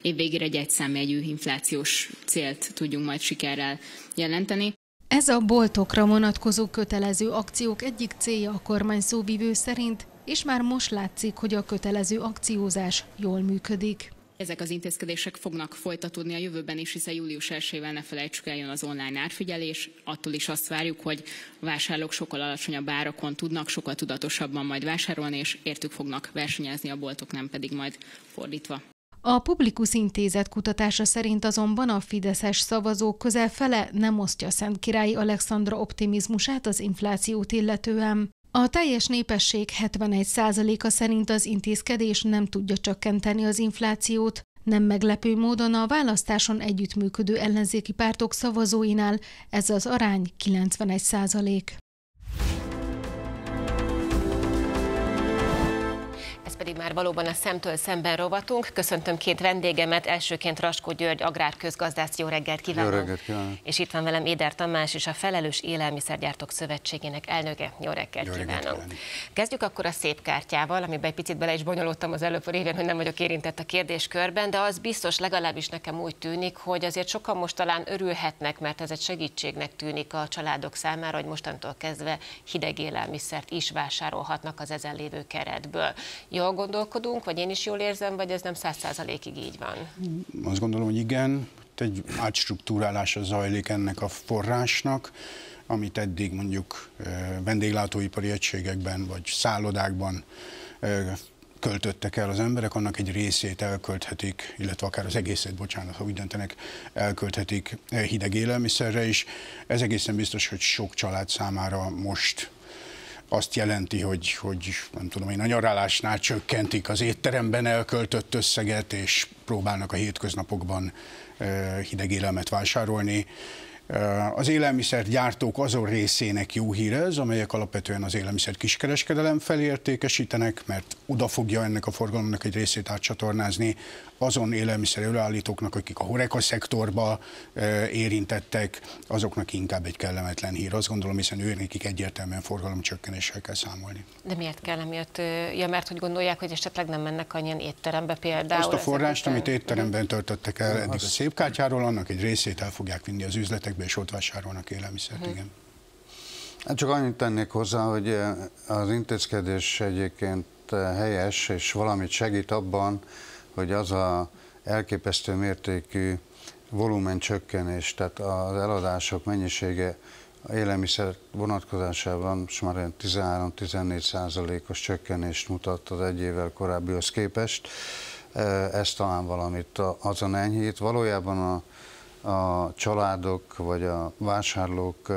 évvégére egy egyszámjegyű inflációs célt tudjunk majd sikerrel jelenteni. Ez a boltokra vonatkozó kötelező akciók egyik célja a kormány szóvivő szerint, és már most látszik, hogy a kötelező akciózás jól működik. Ezek az intézkedések fognak folytatódni a jövőben is, hiszen július 1-ével ne felejtsük el, jön az online árfigyelés. Attól is azt várjuk, hogy a vásárlók sokkal alacsonyabb árakon tudnak sokkal tudatosabban majd vásárolni, és értük fognak versenyezni a boltok, nem pedig majd fordítva. A Publikus Intézet kutatása szerint azonban a fideszes szavazók közel fele nem osztja Szentkirályi Alexandra optimizmusát az inflációt illetően. A teljes népesség 71%-a szerint az intézkedés nem tudja csökkenteni az inflációt. Nem meglepő módon a választáson együttműködő ellenzéki pártok szavazóinál ez az arány 91%. Pedig már valóban a Szemtől szemben rovatunk. Köszöntöm két vendégemet, elsőként Raskó György agrárközgazdász, jó reggelt kívánok! Jó reggelt kívánok! És itt van velem Éder Tamás és a Felelős Élelmiszergyártók Szövetségének elnöke. Jó reggelt kívánok! Kezdjük akkor a szép kártyával, amiben egy picit bele is bonyolódtam az előbb révén, hogy nem vagyok érintett a kérdéskörben, de az biztos, legalábbis nekem úgy tűnik, hogy azért sokan most talán örülhetnek, mert ez egy segítségnek tűnik a családok számára, hogy mostantól kezdve hideg élelmiszert is vásárolhatnak az ezen lévő keretből. Jól gondolkodunk, vagy én is jól érzem, vagy ez nem 100%-ig így van? Azt gondolom, hogy igen, egy átstruktúrálása zajlik ennek a forrásnak, amit eddig mondjuk vendéglátóipari egységekben vagy szállodákban költöttek el az emberek, annak egy részét elkölthetik, illetve akár az egészet, bocsánat, ha úgy döntenek, elkölthetik hideg élelmiszerre is. Ez egészen biztos, hogy sok család számára most azt jelenti, hogy nem tudom én, a nyaralásnál csökkentik az étteremben elköltött összeget, és próbálnak a hétköznapokban hideg élelmet vásárolni. Az élelmiszergyártók azon részének jó hír ez, amelyek alapvetően az élelmiszer kiskereskedelem felé értékesítenek, mert oda fogja ennek a forgalomnak egy részét átcsatornázni azon élelmiszer előállítóknak, akik a HoReCa szektorba érintettek, azoknak inkább egy kellemetlen hír. Azt gondolom, hiszen őnekik egyértelműen forgalomcsökkenéssel kell számolni. De miért kell emiatt? Ja, mert hogy gondolják, hogy esetleg nem mennek annyian étterembe például? Azt a forrást, amit étteremben töltöttek el eddig a szép kártyáról, annak egy részét el fogják vinni az üzletekbe, és ott vásárolnak élelmiszert, igen. Hát csak annyit tennék hozzá, hogy az intézkedés egyébként helyes, és valamit segít abban, hogy az a elképesztő mértékű volumen csökkenés, tehát az eladások mennyisége a élelmiszer vonatkozásában most már 13-14%-os csökkenést mutat az egy évvel korábbihoz képest. Ez talán valamit azon enyhít. Valójában a családok vagy a vásárlók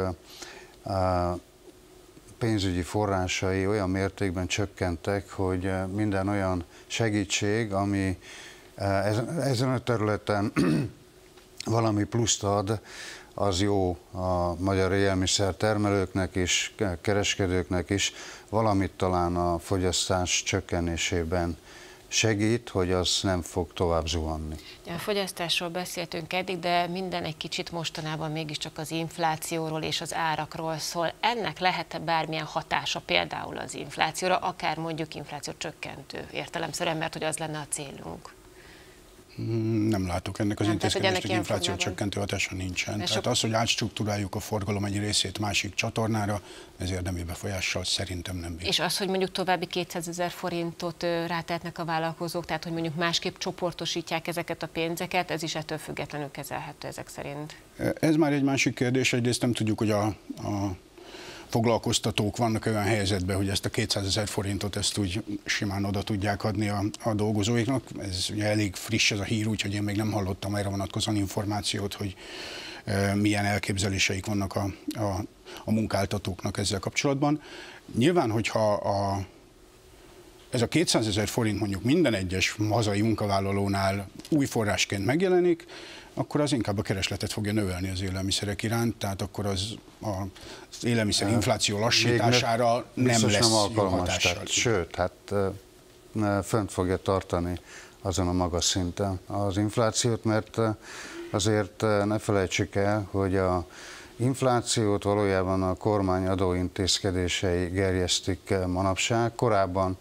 pénzügyi forrásai olyan mértékben csökkentek, hogy minden olyan segítség, ami ezen a területen valami pluszt ad, az jó a magyar élelmiszer termelőknek is, kereskedőknek is, valamit talán a fogyasztás csökkenésében segít, hogy az nem fog tovább zuhanni. A fogyasztásról beszéltünk eddig, de minden egy kicsit mostanában mégiscsak az inflációról és az árakról szól. Ennek lehet-e bármilyen hatása például az inflációra, akár mondjuk infláció csökkentő értelemszerűen, mert hogy az lenne a célunk? Nem látok ennek az intézkedésnek infláció csökkentő hatása nincsen. Tehát az, hogy átstruktúráljuk a forgalom egy részét másik csatornára, ez érdemi befolyással szerintem nem bír. És az, hogy mondjuk további 200 000 forintot rátehetnek a vállalkozók, tehát hogy mondjuk másképp csoportosítják ezeket a pénzeket, ez is ettől függetlenül kezelhető ezek szerint? Ez már egy másik kérdés. Egyrészt nem tudjuk, hogy a foglalkoztatók vannak olyan helyzetben, hogy ezt a 200 000 forintot ezt úgy simán oda tudják adni a dolgozóiknak. Ez ugye elég friss ez a hír, úgyhogy én még nem hallottam erre vonatkozóan információt, hogy milyen elképzeléseik vannak a munkáltatóknak ezzel kapcsolatban. Nyilván, hogyha ez a 200 000 forint mondjuk minden egyes hazai munkavállalónál új forrásként megjelenik, akkor az inkább a keresletet fogja növelni az élelmiszerek iránt, tehát akkor az élelmiszer infláció lassítására nem lesz jó hatással. Sőt, hát fönt fogja tartani azon a magas szinten az inflációt, mert azért ne felejtsük el, hogy a inflációt valójában a kormány adóintézkedései gerjesztik manapság. Korábban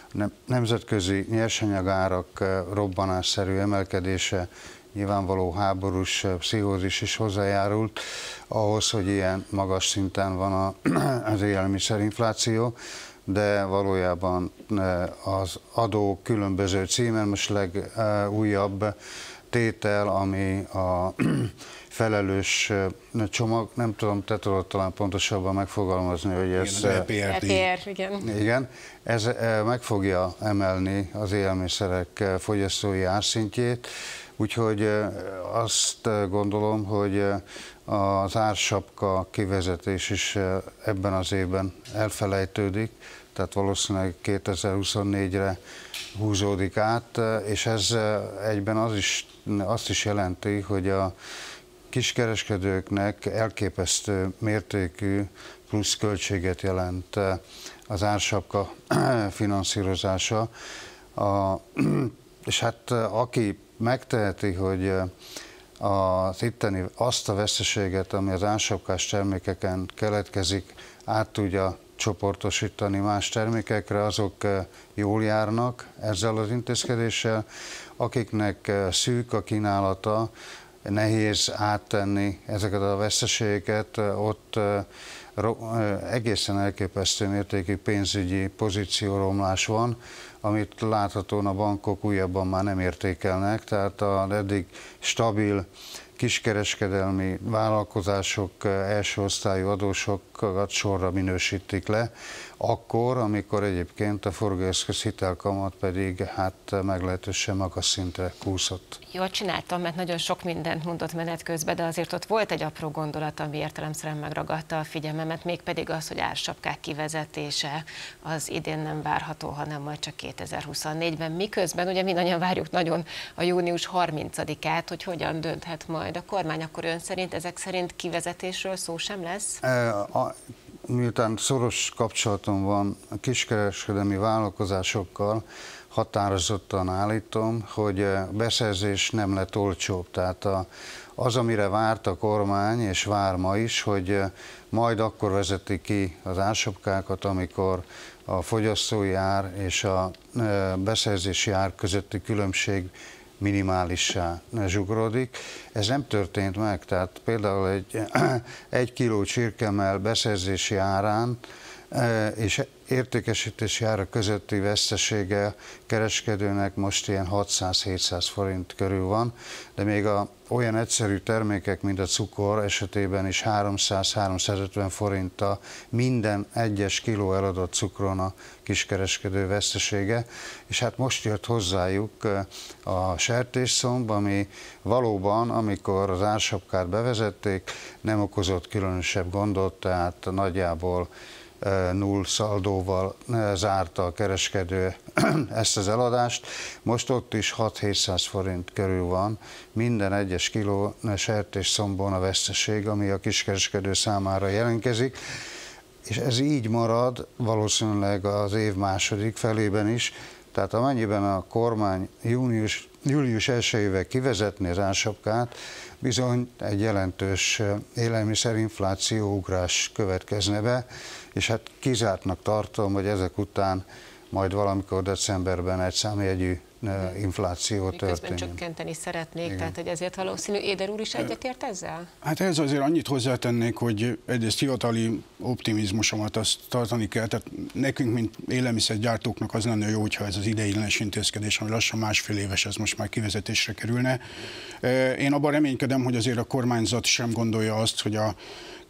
nemzetközi nyersanyagárak robbanásszerű emelkedése, nyilvánvaló háborús pszichózis is hozzájárult ahhoz, hogy ilyen magas szinten van az élelmiszerinfláció, de valójában az adó különböző címen, most legújabb tétel, ami a felelős csomag, nem tudom, te tudod talán pontosabban megfogalmazni, hogy ez... EPR, igen. Igen, ez meg fogja emelni az élelmiszerek fogyasztói árszintjét, úgyhogy azt gondolom, hogy az ársapka kivezetés is ebben az évben elfelejtődik, tehát valószínűleg 2024-re húzódik át, és ez egyben azt is jelenti, hogy a kiskereskedőknek elképesztő mértékű plusz költséget jelent az ársapka finanszírozása. És hát aki megteheti, hogy azt a veszteséget, ami az ársapkás termékeken keletkezik, át tudja csoportosítani más termékekre, azok jól járnak ezzel az intézkedéssel. Akiknek szűk a kínálata, nehéz áttenni ezeket a veszteségeket, ott egészen elképesztő mértékű pénzügyi pozícióromlás van, amit láthatóan a bankok újabban már nem értékelnek, tehát az eddig stabil kiskereskedelmi vállalkozások első osztályú adósokat sorra minősítik le, akkor, amikor egyébként a forgóeszköz hitelkamat pedig hát meglehetősen magas szintre kúszott. Jól csináltam, mert nagyon sok mindent mondott menet közben, de azért ott volt egy apró gondolat, ami értelemszerűen megragadta a figyelmemet, mégpedig az, hogy ársapkák kivezetése az idén nem várható, hanem majd csak 2024-ben. Miközben ugye mindannyian várjuk nagyon a június 30-át, hogy hogyan dönthet majd a kormány, akkor ön szerint ezek szerint kivezetésről szó sem lesz? Miután szoros kapcsolatom van a kiskereskedelmi vállalkozásokkal, határozottan állítom, hogy beszerzés nem lett olcsóbb. Tehát az, amire várt a kormány, és vár ma is, hogy majd akkor vezeti ki az ársapkákat, amikor a fogyasztói ár és a beszerzési ár közötti különbség minimálissá zsugorodik. Ez nem történt meg, tehát például egy kiló csirkemell beszerzési árán és értékesítési ára közötti vesztesége kereskedőnek most ilyen 600-700 forint körül van, de még olyan egyszerű termékek, mint a cukor esetében is 300-350 forinttal minden egyes kiló eladott cukron a kiskereskedő vesztesége, és hát most jött hozzájuk a sertésszomb, ami valóban, amikor az ársapkát bevezették, nem okozott különösebb gondot, tehát nagyjából null szaldóval zárta a kereskedő ezt az eladást. Most ott is 6-700 forint körül van minden egyes kiló sertésszombon a veszteség, ami a kiskereskedő számára jelentkezik, és ez így marad valószínűleg az év második felében is, tehát amennyiben a kormány július 1-ével kivezetni az ársapkát, bizony egy jelentős élelmiszerinfláció ugrás következne be, és hát kizártnak tartom, hogy ezek után majd valamikor decemberben egy számjegyű infláció történik. Miközben csökkenteni szeretnék, igen. Tehát hogy ezért valószínű Éder úr is egyetért ezzel? Hát ez azért annyit hozzátennék, hogy egyrészt hivatali optimizmusomat azt tartani kell, tehát nekünk, mint élelmiszergyártóknak az lenne jó, hogyha ez az ideiglenes intézkedés, ami lassan másfél éves, ez most már kivezetésre kerülne. Én abban reménykedem, hogy azért a kormányzat sem gondolja azt, hogy a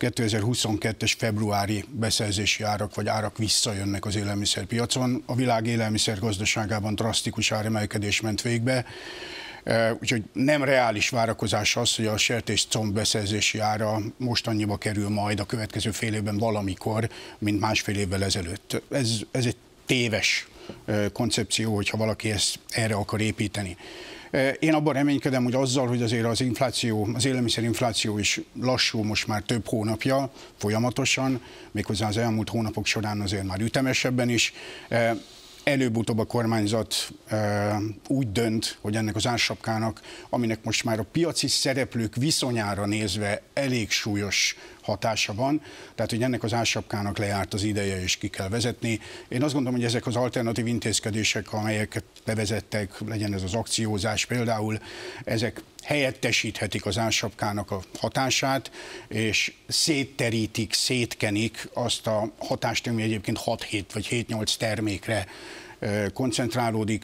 2022-es februári beszerzési árak vagy árak visszajönnek az élelmiszerpiacon. A világ élelmiszergazdaságában drasztikus áremelkedés ment végbe, úgyhogy nem reális várakozás az, hogy a sertéscomb beszerzési ára most annyiba kerül majd a következő fél évben valamikor, mint másfél évvel ezelőtt. Ez egy téves koncepció, hogyha valaki ezt erre akar építeni. Én abban reménykedem, hogy azzal, hogy azért az infláció, az élelmiszerinfláció is lassú most már több hónapja folyamatosan, méghozzá az elmúlt hónapok során azért már ütemesebben is, előbb-utóbb a kormányzat úgy dönt, hogy ennek az ársapkának, aminek most már a piaci szereplők viszonyára nézve elég súlyos hatása van, tehát hogy ennek az ársapkának lejárt az ideje és ki kell vezetni. Én azt gondolom, hogy ezek az alternatív intézkedések, amelyeket bevezettek, legyen ez az akciózás például, ezek helyettesíthetik az ársapkának a hatását, és szétterítik, szétkenik azt a hatást, ami egyébként 6-7 vagy 7-8 termékre koncentrálódik.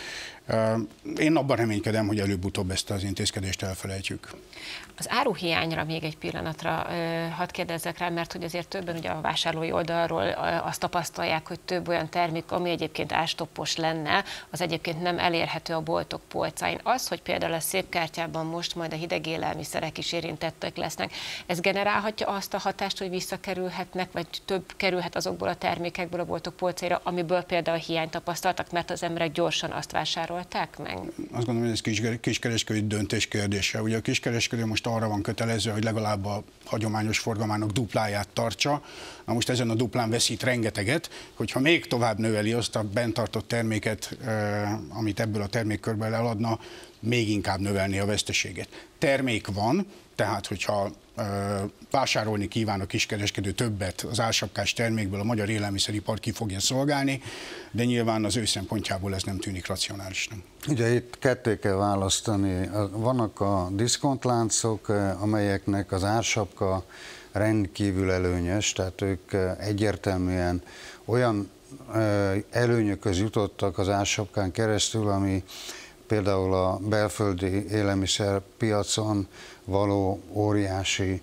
Én abban reménykedem, hogy előbb-utóbb ezt az intézkedést elfelejtjük. Az áruhiányra még egy pillanatra hadd kérdezzek rá, mert hogy azért többen ugye a vásárlói oldalról azt tapasztalják, hogy több olyan termék, ami egyébként árstoppos lenne, az egyébként nem elérhető a boltok polcain. Az, hogy például a szép kártyában most majd a hideg élelmiszerek is érintettek lesznek, ez generálhatja azt a hatást, hogy visszakerülhetnek, vagy több kerülhet azokból a termékekből a boltok polcaira, amiből például hiányt tapasztaltak, mert az emberek gyorsan azt vásárolták meg? Azt gondolom, hogy ez kiskereskedői döntés kérdése. Ugye a kiskereskedő most arra van kötelező, hogy legalább a hagyományos forgalmának dupláját tartsa. Na most ezen a duplán veszít rengeteget, hogyha még tovább növeli azt a bent tartott terméket, amit ebből a termékkörből eladna, még inkább növelni a veszteséget. Termék van, tehát hogyha vásárolni kíván a kiskereskedő többet az ársapkás termékből, a magyar élelmiszeripar ki fogja szolgálni, de nyilván az ő szempontjából ez nem tűnik racionálisnak. Ugye itt ketté kell választani. Vannak a diszkontláncok, amelyeknek az ársapka rendkívül előnyös, tehát ők egyértelműen olyan előnyökhöz jutottak az ársapkán keresztül, ami például a belföldi élelmiszerpiacon való óriási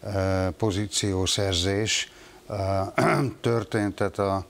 pozíciószerzés történt, tehát a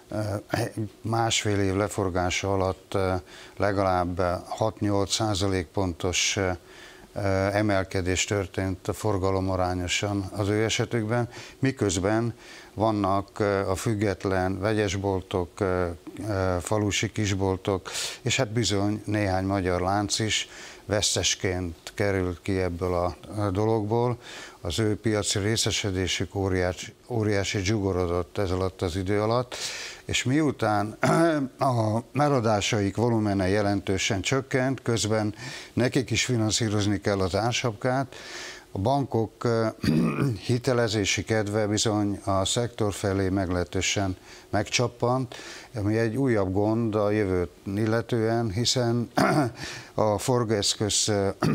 másfél év leforgása alatt legalább 6-8% pontos emelkedés történt forgalomarányosan az ő esetükben, miközben vannak a független vegyesboltok, falusi kisboltok, és hát bizony néhány magyar lánc is vesztesként került ki ebből a dologból. Az ő piaci részesedésük óriási zsugorodott ez alatt az idő alatt, és miután a eladásaik volumene jelentősen csökkent, közben nekik is finanszírozni kell az ársapkát, a bankok hitelezési kedve bizony a szektor felé meglehetősen megcsappant, ami egy újabb gond a jövőt illetően, hiszen a forgóeszköz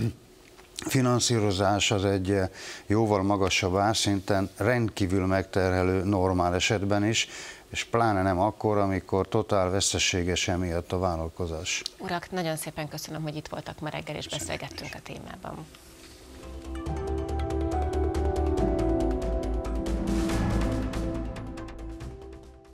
finanszírozás az egy jóval magasabb árszinten, rendkívül megterhelő normál esetben is, és pláne nem akkor, amikor totál veszteséges emiatt a vállalkozás. Urak, nagyon szépen köszönöm, hogy itt voltak ma reggel, és beszélgettünk a témában.